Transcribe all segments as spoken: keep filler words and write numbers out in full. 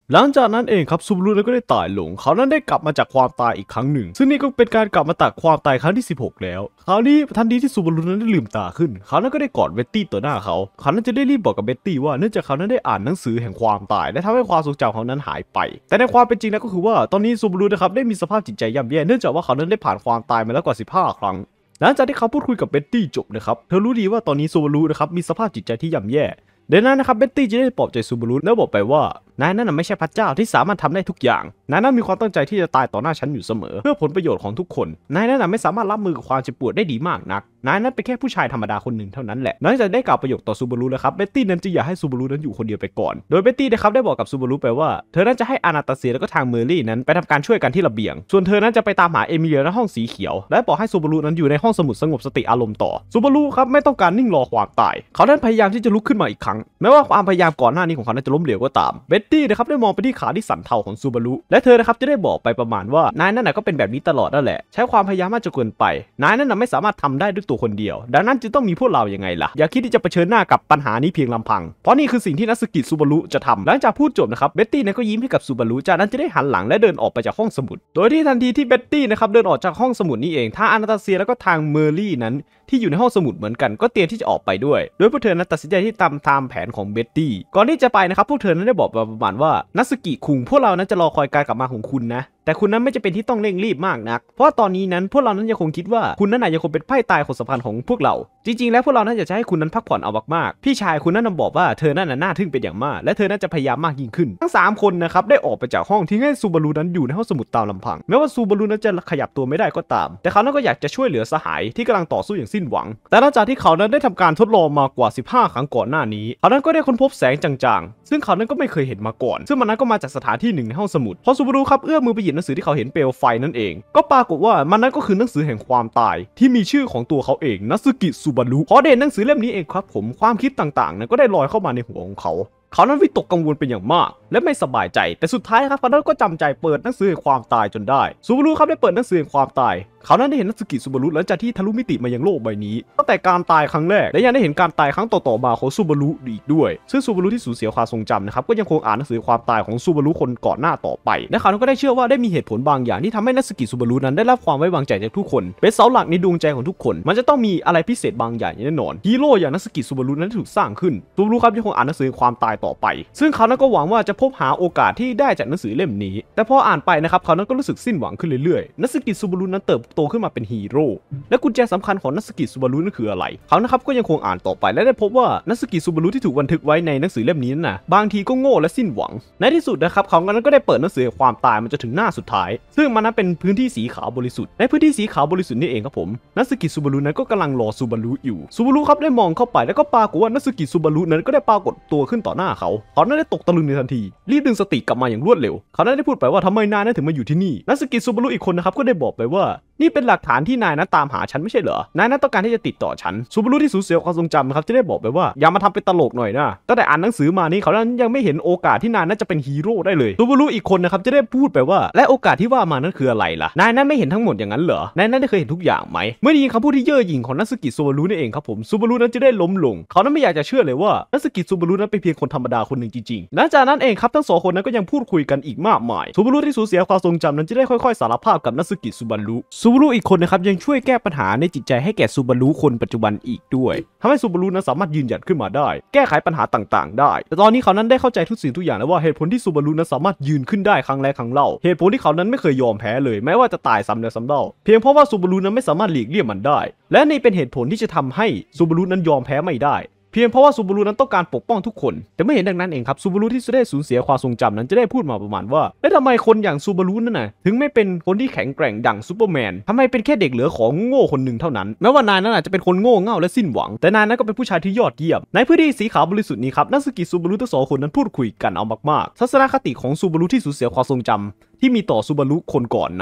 หลังจากนั้นเองครับซูบารุนั้นก็ได้ตายลงเขานั้นได้กลับมาจากความตายอีกครั้งหนึ่งซึ่งนี่ก็เป็นการกลับมาจากความตายครั้งที่สิบหกแล้วคราวนี้ทันทีที่ซูบารุนั้นได้ลืมตาขึ้นเขานั้นก็ได้กอดเบตตี้ต่อหน้าเขาเขานั้นจะได้รีบบอกกับเบตตี้ว่าเนื่องจากเขานั้นได้อ่านหนังสือแห่งความตายและทำให้ความทรงจำของนั้นหายไปแต่ในความเป็นจริงแล้วก็คือว่าตอนนี้ซูบารุนะครับได้มีสภาพจิตใจย่ำแย่เนื่องจากว่าเขานั้นได้ผ่านความตายมาแล้วกว่าสิบห้าครั้งหลังจากที่เขาพูดคุยกับเบตตี้จบนะครับเธอรู้ดีว่าตอนนี้ซูบารุนะครับมีสภาพจิตใจที่ย่ำแย่ดังนั้นนะครับเบตตี้จะได้ปลอบใจซูบารุแล้วบอกไปว่านายนั้นไม่ใช่พระเจ้าที่สามารถทำได้ทุกอย่างนายนั้นมีความตั้งใจที่จะตายต่อหน้าฉันอยู่เสมอเพื่อผลประโยชน์ของทุกคนนายนั้นไม่สามารถรับมือกับความเจ็บปวดได้ดีมากนักนายนั้นเป็นแค่ผู้ชายธรรมดาคนหนึ่งเท่านั้นแหละหลังจากได้กล่าวประโยคต่อซูบารุแล้วครับเบตตี้นั้นจึงอยากให้ซูบารุนั้นอยู่คนเดียวไปก่อนโดยเบตตี้นะครับได้บอกกับซูบารุไปว่าเธอนั้นจะให้อานาตาเซียแล้วก็ทางเมอร์รี่นั้นไปทำการช่วยกันที่ระเบียงส่วนเธอนั้นจะไปตามหาเอมิเลียในห้องสีเขียวและบอกให้ซูบารุนั้นอยู่ในห้องสมุดสงบสติอารมณ์ต่อซูบารุครับไม่ต้องการนิ่งรอความตายเขานั้นพยายามที่จะลุกขึ้นมาอีกครั้งแม้ว่าความพยายามก่อนหน้านี้ของเขานั้นจะล้มเหลวก็ตามเบตตี้นะครับได้มองไปที่ขาที่สันเทาของซูบารุและเธอนะครับจะได้บอกไปประมาณว่านายนั่นก็เป็นแบบนี้ตลอดนั่นแหละใช้ความพยายามมากจนเกินไปนายนั้นไม่สามารถทำได้ด้วยตัวคนเดียวดังนั้นจึงต้องมีพวกเราอย่างไงล่ะอย่าคิดที่จะเผชิญหน้ากับปัญหานี้เพียงลำพังเพราะนี่คือสิ่งที่นัตสึกิซูบารุจะทำหลังจากพูดจบนะครับเบตตี้ก็ยิ้มให้กับซูบารุจากนั้นจะได้หันหลังและเดินออกไปจากห้องสมุดโดยที่ทันทีที่เบตตี้นะครับเดินออกจากห้องสมุดนี้เองทางอานาตาเซียแล้วก็ทางเมอร์รี่นั้นที่อยู่ในห้องสมุดเหมือนกันก็เตรียมที่จะออกไปด้วยโดยพวกเธอนั้นตัดสินใจที่ตามตามแผนของเบตตี้ก่อนที่จะไปนะครับพวกเธอนั้นได้บอกประมาณว่านัตสึกิคุงพวกเรานั้นจะรอคอยการกลับมาของคุณนะแต่คุณนั้นไม่จะเป็นที่ต้องเร่งรีบมากนักเพราะตอนนี้นั้นพวกเรานั้นยังคงคิดว่าคุณนั้นอาจจะคงเป็นไพ่ตายคนสำคัญของพวกเราจริงๆแล้วพวกเรานั้นอยากจะให้คุณนั้นพักผ่อนเอามากๆพี่ชายคุณนั้นบอกว่าเธอนั้นน่าทึ่งเป็นอย่างมากและเธอนั้นจะพยายามมากยิ่งขึ้นทั้งสามคนนะครับได้ออกไปจากห้องทิ้งให้ซูบารุนั้นอยู่ในห้องสมุดตามลำพังแม้ว่าซูบารุนั้นจะขยับตัวไม่ได้ก็ตามแต่เขานั้นก็อยากจะช่วยเหลือสหายที่กำลังต่อสู้อย่างสิ้นหวังแต่หลังจากที่เขานั้นได้ทำการทดลองมากว่าสิบห้าครั้งก่อนหน้านี้เขานั้นก็ได้ค้นพบแสงจางๆซึ่งเขานั้นก็ไม่เคยเห็นมาก่อนซึ่งมันนั้นก็มาจากสถานที่หนึ่งในห้องสมุดพอซูบารุครับเอื้อมมือไปหยิบหนังสือที่เขาเห็นเปลวไฟนั่นเองก็ปรากฏว่ามันนั้นก็คือหนังสือแห่งความตายที่มีชื่อของตัวเขาเองนัตสึกิซูบารุพอได้เห็นหนังสือเล่มนี้เองครับผมความคิดต่างๆนั้นก็ได้ลอยเข้ามาในหัวของเขาเขานั้นวิตกกังวลเป็นอย่างมากและไม่สบายใจแต่สุดท้ายครับเขานั้นก็จำใจเปิดหนังสือแห่งความตายจนได้ซูบารุครับได้เปิดหนังสือแห่งความตายเขานั้นได้เห็นนัตสึกิซูบารุหลังจากที่ทะลุมิติมายังโลกใบนี้ตั้งแต่การตายครั้งแรกและยังได้เห็นการตายครั้งต่อๆมาของซูบารุอีกด้วยซึ่งซูบารุที่สูญเสียความทรงจำนะครับก็ยังคงอ่านหนังสือความตายของซูบารุคนก่อนหน้าต่อไปและเขาก็ได้เชื่อว่าได้มีเหตุผลบางอย่างที่ทำให้นัตสึกิซูบารุนั้นได้รับความไว้วางใจจากทุกคนเป็นเสาหลักในดวงใจของทุกคนมันจะต้องมีอะไรพิเศษบางอย่างแน่นอนฮีโร่อย่างนัตสึกิซูบารุนั้นถูกสร้างขึ้นซูบารุครับยังคงอ่านหนังสือความตายต่อไปซึ่งเขานั้นก็หวังว่าจะพบหาโอกาสที่ได้จากหนังสือเล่มนี้แต่พออ่านไปนะครับเขานั้นก็รู้สึกสิ้นหวังขึ้นเรื่อยๆนัตสึกิซูบารุนั้นเติบโตขึ้นมาเป็นฮีโร่และกุญแจสำคัญของนัตสึกิซูบารุนั่นคืออะไรเขานะครับก็ยังคงอ่านต่อไปและได้พบว่านัตสึกิซูบารุที่ถูกบันทึกไว้ในหนังสือเล่มนี้น่ะบางทีก็โง่และสิ้นหวังในที่สุดนะครับเขานั้นก็ได้เปิดหนังสือความตายมันจะถึงหน้าสุดท้ายซึ่งมันนั้นเป็นพื้นที่สีขาวบริสุทธิ์ในพื้นที่สีขาวบริสุทธิ์นี่เองครับผมนัตสึกิซูบารุนั้นก็กำลังรอซูบารุอยู่ซูบารุครับได้มองเข้าไปแล้วก็ปรากฏว่านัตสึกิซูบารุนั้นก็ได้ปรากฏตัวขึ้นต่อหน้าเขาเขานั้นได้ตกตะลึงในทันทีรีบดึงสติกลับมาอย่างรวดเร็วเขานั้นได้พูดไปว่าทำไมนายนั้นถึงมาอยู่ที่นี่นัตสึกิซูบารุอีกคนนะครับก็ได้บอกไปว่านี่เป็นหลักฐานที่นายนั้นตามหาฉันไม่ใช่เหรอนายนั้นต้องการที่จะติดต่อฉันซูบารุที่สูญเสียความทรงจำครับจะได้บอกไปว่าอย่ามาทำเป็นตลกหน่อยนะตั้งแต่อ่านหนังสือมานี้เขานั้นยังไม่เห็นโอกาสที่นายนั้นจะเป็นฮีโร่ได้เลยซูบารุอีกคนนะครับจะได้พูดไปว่าและโอกาสที่ว่ามานั้นคืออะไรล่ะนายนั้นไม่เห็นทั้งหมดอย่างนั้นเหรอนายนั้นได้เคยเห็นทุกอย่างไหมเมื่อได้ยินคำพูดที่เย่อหยิ่งของนัตสึกิซูบารุนี่เองครับผมซูบารุนั้นจะได้ล้มลงเขานั้นไม่อยากจะเชื่อเลยว่านัตสึกิซูบารุนั้นเป็นเพียงคนธรรมดาคนหนึ่งจริงๆหลังจากนั้นเองครับทั้งสองคนนั้นก็ยังพูดคุยกันอีกมากมายซูบารุที่สูญเสียความทรงจำนั้นจะได้ค่อยๆสารภาพกับนัตสึกิซูบารุซูบารุอีกคนนะครับยังช่วยแก้ปัญหาในจิตใจให้แก่ซูบารุคนปัจจุบันอีกด้วยทำให้ซูบารุนั้นสามารถยืนหยัดขึ้นมาได้แก้ไขปัญหาต่างๆได้แต่ตอนนี้เขานั้นได้เข้าใจทุกสิ่งทุกอย่างแล้วว่าเหตุผลที่ซูบารุนั้นสามารถยืนขึ้นได้ครั้งแรกครั้งเล่าเหตุผลที่เขานั้นไม่เคยยอมแพ้เลยแม้ว่าจะตายซ้ำแล้วซ้ำเล่าเพียงเพราะว่าซูบารุนั้นไม่สามารถหลีกเลี่ยงมันได้และนี่เป็นเหตุผลที่จะทำให้ซูบารุนั้นยอมแพ้ไม่ได้เพียงเพราะว่าซูบารุนั้นต้องการปกป้องทุกคนแต่ไม่เห็นดังนั้นเองครับซูบารุที่ได้สูญเสียความทรงจำนั้นจะได้พูดมาประมาณว่าแล้วทำไมคนอย่างซูบารุนั่นน่ะถึงไม่เป็นคนที่แข็งแกร่งดั่งซูเปอร์แมนทำไมเป็นแค่เด็กเหลือของโง่คนหนึ่งเท่านั้นแม้ว่านายนั้นอาจจะเป็นคนโง่เง่าและสิ้นหวังแต่นายนั้นก็เป็นผู้ชายที่ยอดเยี่ยมในพื้นที่สีขาวบริสุทธิ์นี้ครับนัตสึกิซูบารุทั้งสองคนนั้นพูดคุยกันเอามากๆทัศนคติของซูบารุที่สูญเสียความทรงจำที่มีต่อซูบารุคนก่อนนั้น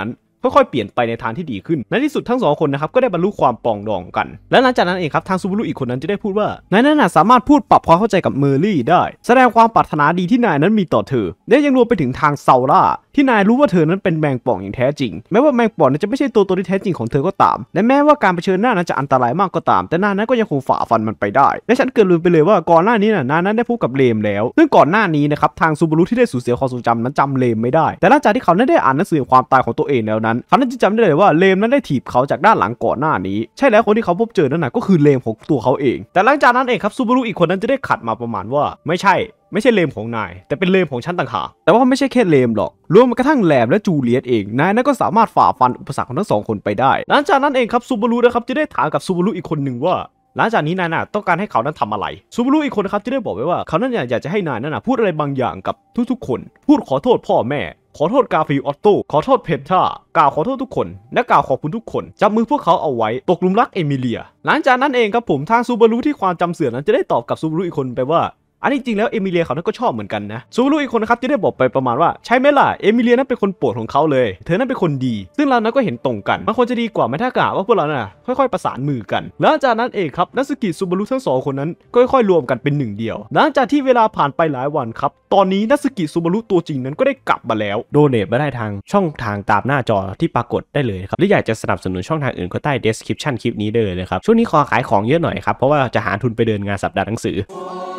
ค่อยๆเปลี่ยนไปในทางที่ดีขึ้นในที่สุดทั้งสองคนนะครับก็ได้บรรลุความปรองดองกันและหลังจากนั้นเองครับทางซูบารุอีกคนนั้นจะได้พูดว่านายนั้นน่ะสามารถพูดปรับความเข้าใจกับเมอร์รี่ได้แสดงความปรารถนาดีที่นายนั้นมีต่อเธอและยังรวมไปถึงทางซาร่าที่นายรู้ว่าเธอนั้นเป็นแมงป่องอย่างแท้จริงแม้ว่าแมงป่องนั้นจะไม่ใช่ตัวตนที่แท้จริงของเธอก็ตามและแม้ว่าการเผชิญหน้านั้นจะอันตรายมากก็ตามแต่นายนั้นก็ยังคงฝ่าฟันมันไปได้และฉันเกิดลืมไปเลยว่าก่อนหน้านี้น่ะนายนั้นได้พูดกับเลมแล้วซึ่งก่อนหน้านี้นะครับทางซูบารุที่ได้สูญเสียความทรงจำนั้นจำเลมไม่ได้แต่หลังจากที่เขาได้อ่านหนังสือความตายของตัวเองแล้วนั้นเขานั้นจะจำได้เลยว่าเลมนั้นได้ถีบเขาจากด้านหลังก่อนหน้านี้ใช่แล้วคนที่เขาพบเจอนั่นน่ะก็คือเลมของตัวเขาเองแต่หลังจากนั้นเองครับซูบารุอีกคนนั้นจะได้ขัดมาประมาณว่าไม่ใช่ไม่ใช่เลมของนายแต่เป็นเลมของฉันต่างหากแต่ว่าไม่ใช่แค่เลมหรอกรวมกระทั่งแลมและจูเลียตเองนายนั้นก็สามารถฝ่าฟันอุปสรรคของทั้งสองคนไปได้หลังจากนั้นเองครับซูบารุนะครับจะได้ถามกับซูบารุอีกคนหนึ่งว่าหลังจากนี้นายน่ะต้องการให้เขานั้นทำอะไรซูบารุอีกคนนะครับจะได้บอกไว้ว่าเขานั้นอยากจะให้นายนั้นน่ะพูดอะไรบางอย่างกับทุกๆคนพูดขอโทษพ่อแม่ขอโทษกาฟิลออตโต้ขอโทษเพทรากล่าวขอโทษทุกคนและกล่าวขอบคุณทุกคนจับมือพวกเขาเอาไว้ตกหลุมรักเอมิเลียหลังจากนั้นเองครับผมทางซูบารุที่ความจำเสื่อมนั้นจะได้ตอบกับซูบารุอีกคนไปว่าอันนี้จริงแล้วเอมิเลียเขานั้นก็ชอบเหมือนกันนะซูบารุอีกคนนะครับจะได้บอกไปประมาณว่าใช่ไหมล่ะเอมิเลียนั้นเป็นคนโปรดของเขาเลยเธอนั้นเป็นคนดีซึ่งเรานั้นก็เห็นตรงกันมันควรจะดีกว่าไหมถ้ากะว่าพวกเราน่ะค่อยๆประสานมือกันหลังจากนั้นเองครับนัสกิซูบารุทั้งสองคนนั้นก็ค่อยๆรวมกันเป็นหนึ่งเดียวหลังจากที่เวลาผ่านไปหลายวันครับตอนนี้นัสกิซูบารุตัวจริงนั้นก็ได้กลับมาแล้วโดเนทมาได้ทางช่องทางตามหน้าจอที่ปรากฏได้เลยครับหรืออยากจะสนับสนุนช่องทางอื่นก็ใต้ description คลิปนี้ได้เลยครับช่วงนี้ขอขายของเยอะหน่อยครับเพราะว่าจะหาทุนไปเดินงานสัปดาห์หนังสือ